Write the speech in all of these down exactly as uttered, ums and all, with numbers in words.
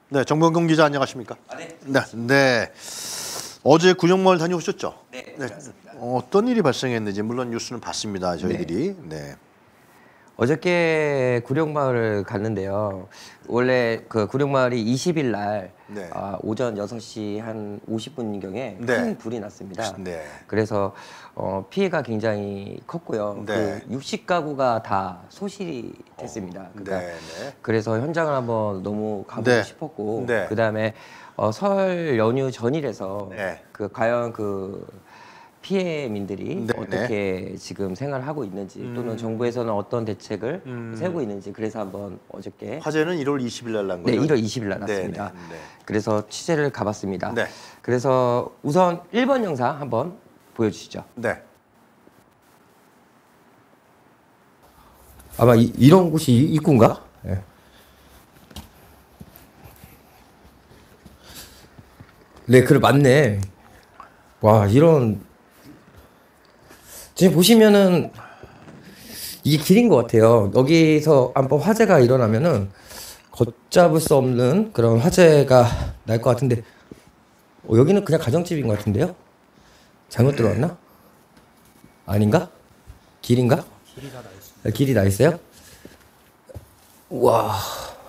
네, 정병경 기자 안녕하십니까? 아, 네. 네, 네. 어제 구룡마을 다녀오셨죠? 네, 네. 맞습니다. 어떤 일이 발생했는지 물론 뉴스는 봤습니다. 저희들이. 네. 네. 어저께 구룡마을을 갔는데요. 원래 그 구룡마을이 이십 일 날 네. 아, 오전 여섯 시 한 오십 분경에 네. 큰 불이 났습니다. 네. 그래서 어, 피해가 굉장히 컸고요. 네. 그 육십 가구가 다 소실이 됐습니다. 그러니까 네, 네. 그래서 현장을 한번 너무 가보고 네. 싶었고 네. 그다음에 어, 설 연휴 전이라서 네. 그 과연 그 피해민들이 네, 어떻게 지금 생활하고 있는지 음. 또는 정부에서는 어떤 대책을 음. 세우고 있는지 그래서 한번 어저께 화재는 일월 이십일 날 난 네, 거죠? 일월 이십 일 날 났습니다. 네, 네, 네. 그래서 취재를 가봤습니다. 네. 그래서 우선 일 번 영상 한번 보여주시죠. 네. 아마 이, 이런 곳이 입구인가? 네. 네, 그래 맞네. 와, 이런 지금 보시면은 이게 길인 것 같아요. 여기서 한번 화재가 일어나면은 걷잡을 수 없는 그런 화재가 날 것 같은데 어, 여기는 그냥 가정집인 것 같은데요? 잘못 들어왔나? 아닌가? 길인가? 길이 다 나 있어요. 길이 나 있어요? 우와.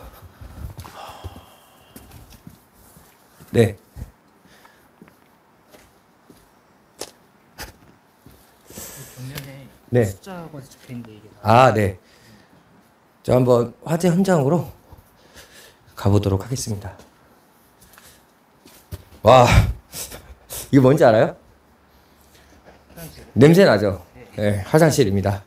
네. 네. 숫자가 적혀 있는데 이게 아, 네. 저 한번 화재 현장으로 가보도록 하겠습니다. 와, 이게 뭔지 알아요? 화장실. 냄새 나죠? 네, 화장실입니다.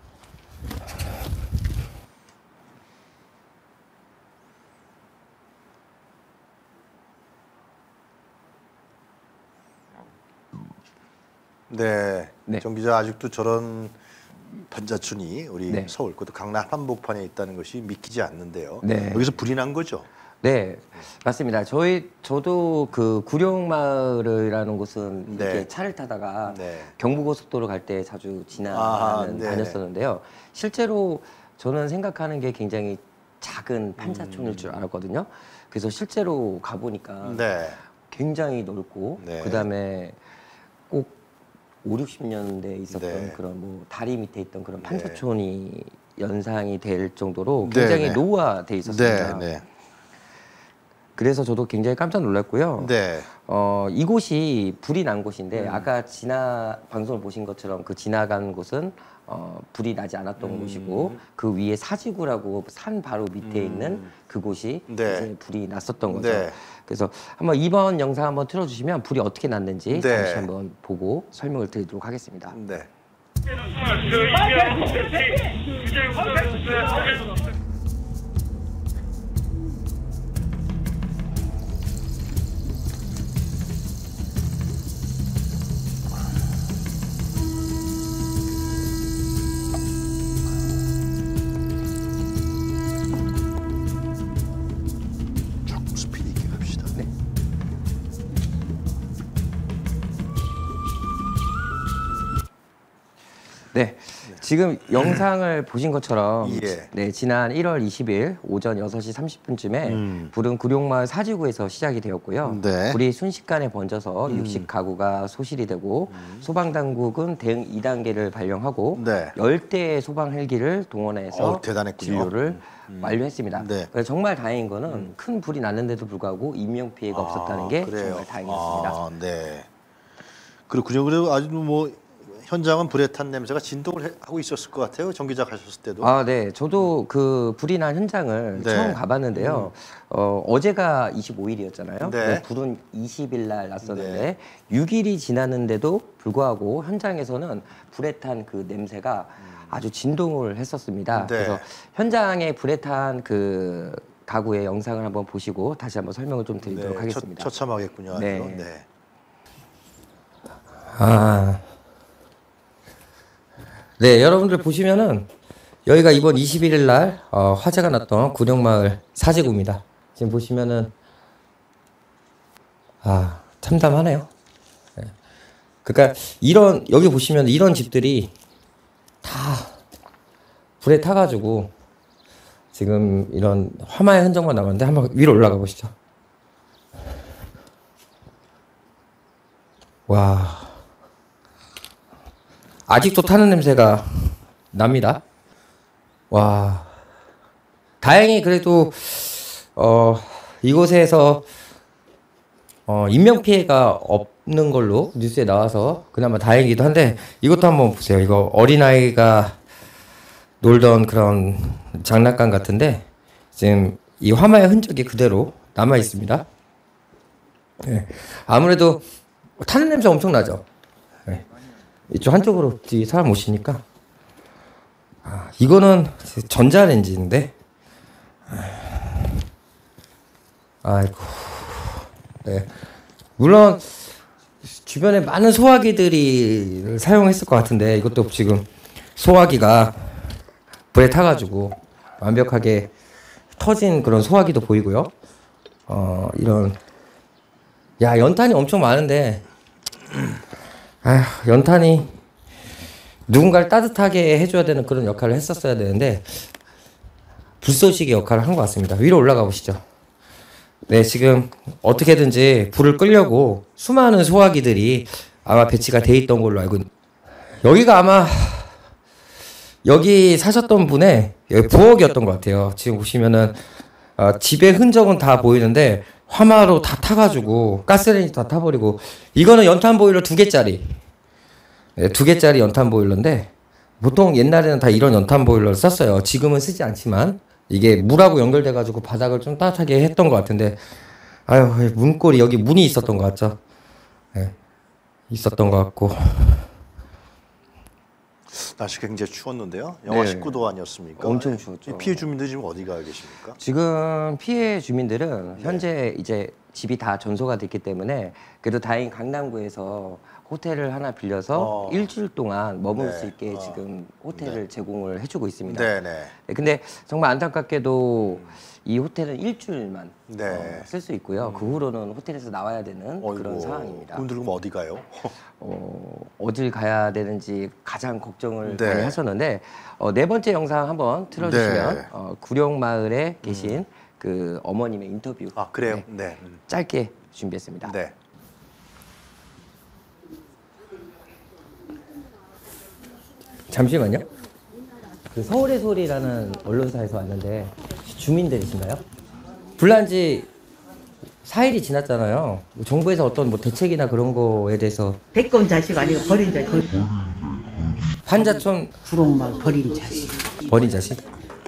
네. 네. 정 기자 아직도 저런 반자촌이 우리 네. 서울 그것도 강남 한복판에 있다는 것이 믿기지 않는데요. 네. 여기서 불이 난 거죠? 네, 맞습니다. 저희 저도 그 구룡마을이라는 곳은 네. 이렇게 차를 타다가 네. 경부고속도로 갈 때 자주 지나는 아, 네. 다녔었는데요. 실제로 저는 생각하는 게 굉장히 작은 판자촌일 줄 알았거든요. 그래서 실제로 가보니까 네. 굉장히 넓고 네. 그다음에 꼭 오륙십 년대에 있었던 네. 그런 뭐 다리 밑에 있던 그런 네. 판자촌이 연상이 될 정도로 네, 굉장히 네. 노후화돼 있었습니다. 네. 네. 그래서 저도 굉장히 깜짝 놀랐고요. 네. 어, 이곳이 불이 난 곳인데 음. 아까 지나 방송을 보신 것처럼 그 지나간 곳은 어, 불이 나지 않았던 음. 곳이고 그 위에 사지구라고 산 바로 밑에 음. 있는 그곳이 네. 이제 불이 났었던 거죠. 네. 그래서 한번 이번 영상 한번 틀어주시면 불이 어떻게 났는지 네. 다시 한번 보고 설명을 드리도록 하겠습니다. 네. 조금 스피드 있게 갑시다. 네. 네, 지금 영상을 보신 것처럼 예. 네, 지난 일월 이십일 오전 여섯 시 삼십 분쯤에 음. 불은 구룡마을 사지구에서 시작이 되었고요. 네. 불이 순식간에 번져서 음. 육십 가구가 소실이 되고 소방당국은 대응 이 단계를 발령하고 네. 열 대의 소방 헬기를 동원해서 어우, 대단했군요. 진료를 완료했습니다. 네. 그래서 정말 다행인 거는 큰 불이 났는데도 불구하고 인명 피해가 없었다는 게 그래요. 정말 다행이었습니다. 아, 네. 그렇군요. 그리고 아주 뭐 현장은 불에 탄 냄새가 진동을 해- 하고 있었을 것 같아요. 정 기자 가셨을 때도. 아, 네. 저도 그 불이 난 현장을 네. 처음 가봤는데요. 어, 어제가 이십오 일이었잖아요. 네. 불은 이십 일 날 났었는데 네. 육 일이 지났는데도 불구하고 현장에서는 불에 탄 그 냄새가 아주 진동을 했었습니다. 네. 그래서 현장에 불에 탄 그 가구의 영상을 한번 보시고 다시 한번 설명을 좀 드리도록 네, 하겠습니다. 처, 처참하겠군요. 아주. 네. 네. 아. 네, 여러분들 보시면은 여기가 이번 이십일 일 날 어, 화재가 났던 구룡마을 사지구입니다. 지금 보시면은 아, 참담하네요. 네. 그러니까 이런 여기 보시면 이런 집들이 다 불에 타가지고 지금 이런 화마의 흔적만 남았는데 한번 위로 올라가 보시죠. 와, 아직도 타는 냄새가 납니다. 와, 다행히 그래도 어, 이곳에서 어, 인명 피해가 없는 걸로 뉴스에 나와서 그나마 다행이기도 한데, 이것도 한번 보세요. 이거 어린아이가 놀던 그런 장난감 같은데 지금 이 화마의 흔적이 그대로 남아 있습니다. 네. 아무래도 타는 냄새 엄청 나죠. 네. 이쪽 한쪽으로 뒤 사람 오시니까. 아, 이거는 전자레인지인데. 아이고. 네. 물론 주변에 많은 소화기들이 사용했을 것 같은데, 이것도 지금 소화기가 불에 타가지고 완벽하게 터진 그런 소화기도 보이고요. 어, 이런, 야, 연탄이 엄청 많은데, 아휴, 연탄이 누군가를 따뜻하게 해줘야 되는 그런 역할을 했었어야 되는데 불쏘시개 역할을 한 것 같습니다. 위로 올라가 보시죠. 네, 지금 어떻게든지 불을 끄려고 수많은 소화기들이 아마 배치가 돼 있던 걸로 알고 있... 여기가 아마 여기 사셨던 분의 여기 부엌이었던 것 같아요. 지금 보시면은 어, 집의 흔적은 다 보이는데 화마로 다 타가지고 가스레인지 다 타버리고, 이거는 연탄 보일러 두 개짜리, 네, 두 개짜리 연탄 보일러인데 보통 옛날에는 다 이런 연탄 보일러를 썼어요. 지금은 쓰지 않지만 이게 물하고 연결돼가지고 바닥을 좀 따뜻하게 했던 것 같은데, 아유, 문고리 여기 문이 있었던 것 같죠? 네, 있었던 것 같고. 날씨 굉장히 추웠는데요. 영하 네. 십구 도 아니었습니까? 엄청 추웠죠. 이 피해 주민들 지금 어디 가 계십니까? 지금 피해 주민들은 현재 이제 집이 다 전소가 됐기 때문에 그래도 다행히 강남구에서 호텔을 하나 빌려서 어. 일주일 동안 머물 네. 수 있게 어. 지금 호텔을 제공을 해주고 있습니다. 네네. 네, 근데 정말 안타깝게도 이 호텔은 일주일만 네. 쓸 수 있고요. 그 후로는 호텔에서 나와야 되는 그런 어이구, 상황입니다. 그분들 그럼 어디 가요? 어, 어딜 가야 되는지 가장 걱정을 네. 많이 하셨는데, 어, 네 번째 영상 한번 틀어주시면 네. 어, 구룡마을에 계신 그 어머님의 인터뷰 아 그래요? 네, 네. 음. 짧게 준비했습니다. 네. 잠시만요. 그 서울의 소리라는 언론사에서 왔는데 주민들이신가요? 불난지 사 일이 지났잖아요. 정부에서 어떤 뭐 대책이나 그런 거에 대해서. 백건 자식 아니고 버린 자식. 판자촌 구롱막 버린 자식. 버린 자식?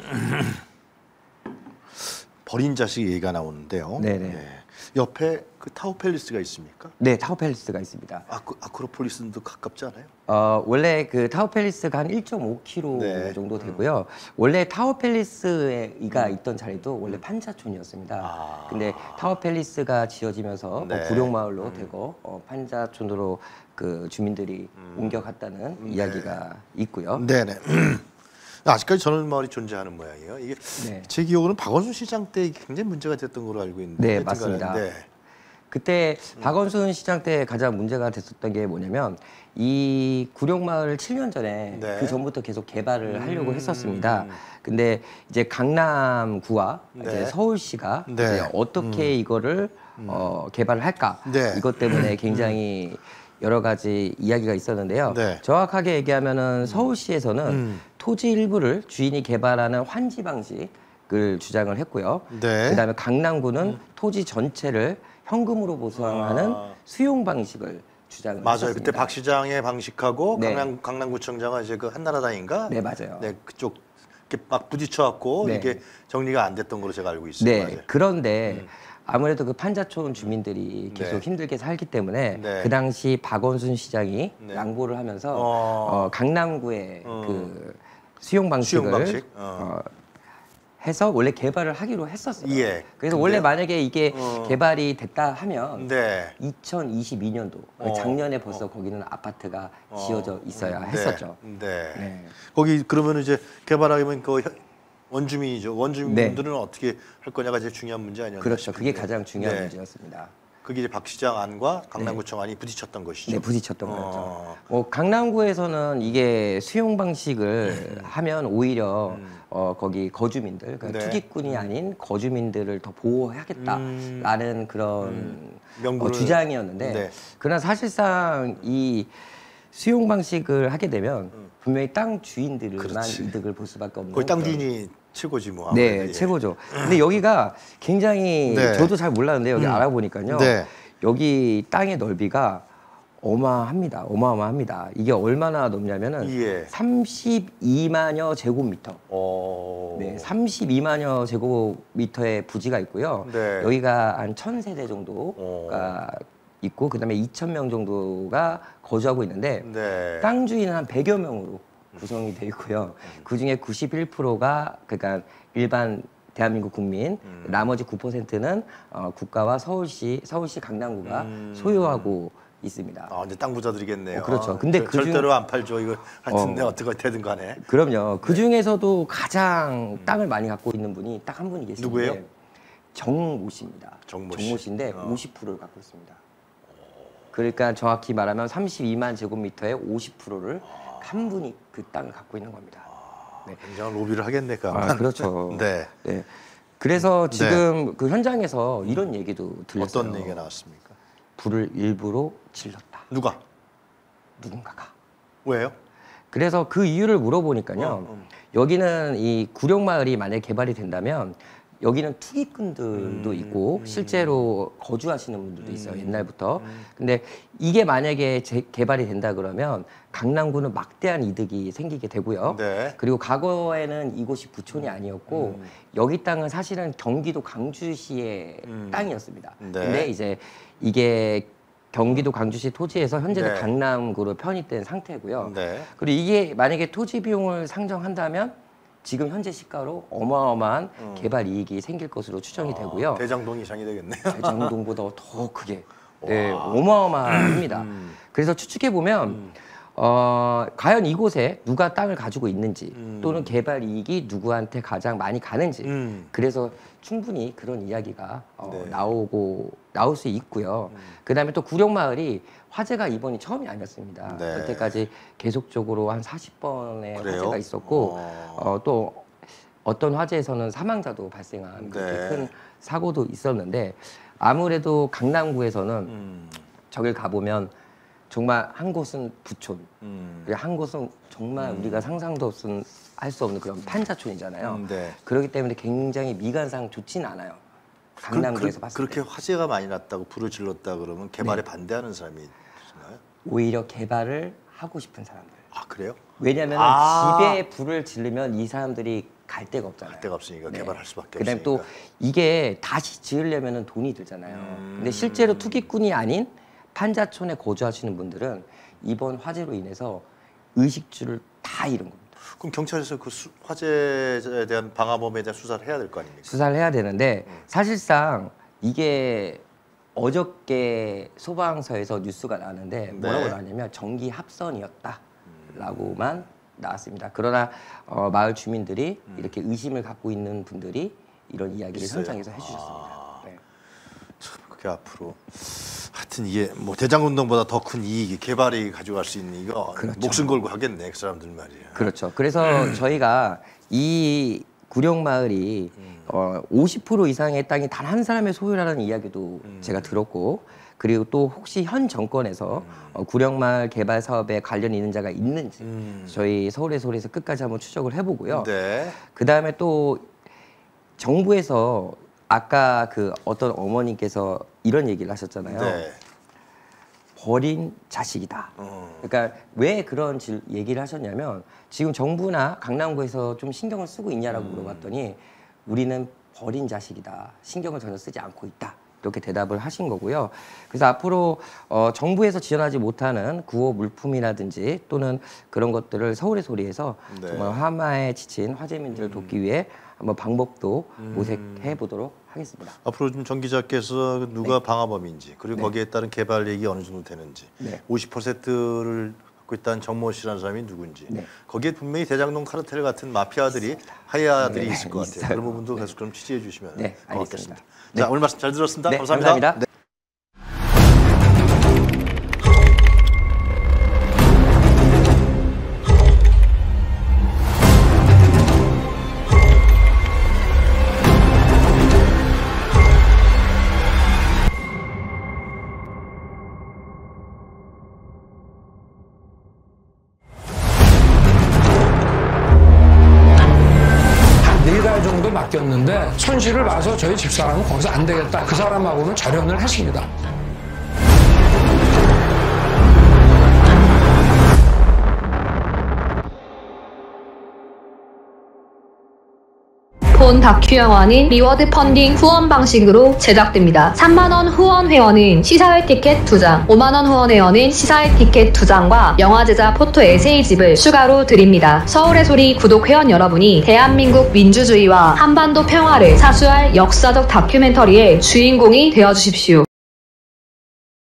버린 자식 얘기가 나오는데요. 네네. 네. 옆에 그 타워 팰리스가 있습니까? 네, 타워팰리스가 있습니다. 아크, 아크로폴리스도 가깝지 않아요? 어, 원래 그 타워팰리스가 한 일 점 오 킬로미터 네. 정도 되고요. 원래 타워팰리스가 있던 자리도 원래 판자촌이었습니다. 아. 근데 타워팰리스가 지어지면서 네. 뭐 구룡마을로 되고 어, 판자촌으로 그 주민들이 옮겨갔다는 이야기가 있고요. 네네. 아직까지 전원 마을이 존재하는 모양이에요. 이게 네. 제 기억으로는 박원순 시장 때 굉장히 문제가 됐던 걸로 알고 있는데. 네, 하여튼간에, 맞습니다. 네. 그때 박원순 시장 때 가장 문제가 됐었던 게 뭐냐면, 이 구룡마을 칠 년 전에 네. 그 전부터 계속 개발을 하려고 음. 했었습니다. 근데 이제 강남구와 네. 이제 서울시가 네. 이제 어떻게 이거를 어, 개발을 할까, 네. 이것 때문에 굉장히 여러 가지 이야기가 있었는데요. 네. 정확하게 얘기하면은 서울시에서는 음. 토지 일부를 주인이 개발하는 환지 방식을 주장을 했고요. 네. 그다음에 강남구는 토지 전체를 현금으로 보상하는 아. 수용 방식을 주장을 맞아요. 했었습니다. 그때 박 시장의 방식하고 네. 강남 강남구청장은 이제 그 한나라당인가? 네, 맞아요. 네, 그쪽 이렇게 막 부딪혀갖고 네. 이게 정리가 안 됐던 걸로 제가 알고 있어요. 네, 맞아요. 그런데 아무래도 그 판자촌 주민들이 계속 네. 힘들게 살기 때문에 네. 그 당시 박원순 시장이 네. 양보를 하면서 어. 어, 강남구의 어. 그 수용 방식을 수용 방식? 어. 어, 해서 원래 개발을 하기로 했었어요. 예. 그래서 근데요? 원래 만약에 이게 어. 개발이 됐다 하면 네. 이천이십이 년도 어. 작년에 벌써 거기는 아파트가 지어져 있어야 네. 했었죠. 네. 네. 거기 그러면 이제 개발하면 그 현- 원주민이죠. 원주민분들은 어떻게 할 거냐가 제일 중요한 문제 아니었나요? 그렇죠. 그게 싶은데. 가장 중요한 네. 문제였습니다. 그게 이제 박 시장 안과 강남구청 안이 부딪혔던 것이죠. 네, 부딪혔던 어. 거죠. 뭐 강남구에서는 이게 수용 방식을 하면 오히려 어, 거기 거주민들, 그러니까 네. 투기꾼이 아닌 거주민들을 더 보호하겠다라는 그런 음. 어, 명분을- 주장이었는데, 네. 그러나 사실상 이 수용 방식을 하게 되면 분명히 땅 주인들만 그렇지. 이득을 볼 수밖에 없는 거의 땅 그런- 주인이 최고지 뭐. 네, 아무래도. 예. 최고죠. 근데 여기가 굉장히 네. 저도 잘 몰랐는데 여기 음. 알아보니까요. 네. 여기 땅의 넓이가 어마합니다. 어마어마합니다. 이게 얼마나 넓냐면은 예. 삼십이만여 제곱미터. 어. 네, 삼십이만여 제곱미터의 부지가 있고요. 네. 여기가 한 천 세대 정도가 있고, 그다음에 이천 명 정도가 거주하고 있는데 네. 땅 주인은 한 백여 명으로 구성이 되어 있고요. 그 중에 구십일 퍼센트가 그러니까 일반 대한민국 국민, 음. 나머지 구 퍼센트는 어, 국가와 서울시, 서울시 강남구가 음. 소유하고 있습니다. 아, 이제 땅 부자들이겠네요. 어, 그렇죠. 근데 저- 그중- 절대로 안 팔죠. 이거 하여튼 어. 네, 어떻게 되든 간에. 그럼요. 그 중에서도 가장 땅을 많이 갖고 있는 분이 딱 한 분이 계시는데 누구예요? 정모 씨입니다. 정모 씨. 씨인데 어. 오십 퍼센트를 갖고 있습니다. 그러니까 정확히 말하면 삼십이만 제곱미터의 오십 퍼센트를 한 분이 그 땅을 갖고 있는 겁니다. 네. 굉장한 로비를 하겠네, 그 아, 그렇죠. 네. 네. 그래서 지금 그 현장에서 이런 얘기도 들렸어요. 어떤 얘기가 나왔습니까? 불을 일부러 질렀다. 누가? 누군가가. 왜요? 그래서 그 이유를 물어보니까요. 어, 어. 여기는 이 구룡마을이 만약에 개발이 된다면 여기는 투기꾼들도 음, 있고 음. 실제로 거주하시는 분들도 있어요. 음, 옛날부터. 음. 근데 이게 만약에 재, 개발이 된다 그러면 강남구는 막대한 이득이 생기게 되고요. 네. 그리고 과거에는 이곳이 부촌이 아니었고 음. 여기 땅은 사실은 경기도 광주시의 음. 땅이었습니다. 네. 근데 이제 이게 경기도 광주시 토지에서 현재는 네. 강남구로 편입된 상태고요. 네. 그리고 이게 만약에 토지 비용을 상정한다면 지금 현재 시가로 어마어마한 음. 개발 이익이 생길 것으로 추정이 되고요. 대장동 이상이 되겠네요. 대장동보다 더 크게 네, 어마어마합니다. 음. 그래서 추측해 보면 어, 과연 이곳에 누가 땅을 가지고 있는지 음. 또는 개발 이익이 누구한테 가장 많이 가는지 음. 그래서 충분히 그런 이야기가 어, 네. 나오고 나올 수 있고요. 음. 그다음에 또 구룡마을이 화재가 이번이 처음이 아니었습니다. 네. 여태까지 계속적으로 한 사십 번의 그래요? 화재가 있었고 어. 어, 또 어떤 화재에서는 사망자도 발생한 그렇게 네. 큰 사고도 있었는데 아무래도 강남구에서는 음. 저길 가보면 정말 한 곳은 부촌, 음. 그리고 한 곳은 정말 우리가 상상도 할 수 없는 그런 판자촌이잖아요. 음, 네. 그렇기 때문에 굉장히 미관상 좋진 않아요. 강남구에서 그, 봤을 그렇게 때 화재가 많이 났다고 불을 질렀다 그러면 개발에 반대하는 사람이 있나요? 오히려 개발을 하고 싶은 사람들. 아, 그래요? 왜냐하면 아. 집에 불을 지르면 이 사람들이 갈 데가 없잖아요. 갈 데가 없으니까 개발할 수밖에 그다음에 없으니까. 또 이게 다시 지으려면 돈이 들잖아요. 음. 근데 실제로 투기꾼이 아닌 판자촌에 거주하시는 분들은 이번 화재로 인해서 의식주를 다 잃은 겁니다. 그럼 경찰에서 그 수, 화재에 대한 방화범에 대한 수사를 해야 될 거 아닙니까? 수사를 해야 되는데 사실상 이게 어저께 소방서에서 뉴스가 나왔는데 뭐라고 네. 나왔냐면 전기 합선이었다라고만 나왔습니다. 그러나 어, 마을 주민들이 이렇게 의심을 갖고 있는 분들이 이런 이야기를 있어요? 현장에서 해주셨습니다. 아. 네. 참, 그게 앞으로 하여튼 이게 뭐 대장운동보다 더 큰 이익이 개발이 가져갈 수 있는 이거 그렇죠. 목숨 걸고 하겠네 그 사람들 말이야. 그렇죠. 그래서 저희가 이 구룡마을이 어, 오십 퍼센트 이상의 땅이 단 한 사람의 소유라는 이야기도 제가 들었고 그리고 또 혹시 현 정권에서 어, 구룡마을 개발 사업에 관련 있는 자가 있는지 음. 저희 서울의 소리에서 끝까지 한번 추적을 해보고요. 네. 그 다음에 또 정부에서 아까 그 어떤 어머님께서 이런 얘기를 하셨잖아요. 네. 버린 자식이다. 어. 그러니까 왜 그런 질, 얘기를 하셨냐면 지금 정부나 강남구에서 좀 신경을 쓰고 있냐라고 음. 물어봤더니 우리는 버린 자식이다. 신경을 전혀 쓰지 않고 있다. 이렇게 대답을 하신 거고요. 그래서 앞으로 어, 정부에서 지원하지 못하는 구호 물품이라든지 또는 그런 것들을 서울의 소리에서 네. 정말 화마에 지친 화재민들을 돕기 위해 한번 방법도 음. 모색해 보도록 하겠습니다. 앞으로 좀 정 기자께서 누가 방화범인지 그리고 네. 거기에 따른 개발 얘기 어느 정도 되는지 네. 오십 퍼센트를 갖고 있다는 정모 씨라는 사람이 누군지 네. 거기에 분명히 대장동 카르텔 같은 마피아들이 하야들이 네, 있을 것 같아요. 있어요. 그런 부분도 계속 그럼 취재해 주시면 네, 고맙겠습니다. 알겠습니다. 자 네. 오늘 말씀 잘 들었습니다. 네, 감사합니다. 감사합니다. 네. 손실을 봐서 저희 집사람은 거기서 안 되겠다. 그 사람하고는 절연을 했습니다. 본 다큐 영화는 리워드 펀딩 후원 방식으로 제작됩니다. 삼만 원 후원 회원은 시사회 티켓 두 장, 오만 원 후원 회원은 시사회 티켓 두 장과 영화 제작 포토 에세이집을 추가로 드립니다. 서울의 소리 구독 회원 여러분이 대한민국 민주주의와 한반도 평화를 사수할 역사적 다큐멘터리의 주인공이 되어주십시오.